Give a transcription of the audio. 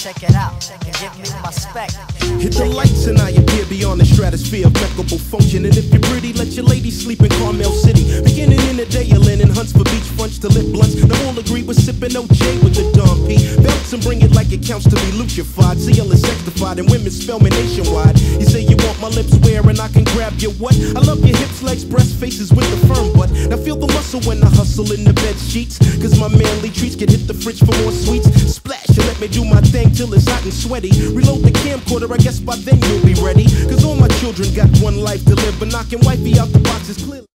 check it out and give me my spec. Hit the lights and I appear beyond the stratosphere of impeccable function. And if you're pretty, let your lady sleep in Carmel City. Beginning in the day, you're lending hunts for beach fronts to lit blunts. Now all agree we're sipping OJ with the Dom P. Belts and bring it like it counts to be lutrified. CL is sectified and women spell me nationwide. You say you want my lips where and I can grab your what? I love your hips, legs, breast, faces with the firm butt. Now feel the muscle when I hustle in the bed sheets. Cause my manly treats can hit the fridge for more sweets. Splash and let me do my thing till it's hot and sweaty. Reload the camcorder, I guess by then you'll be ready. Cause all my children got one life to live, but knocking wifey out the box is clear.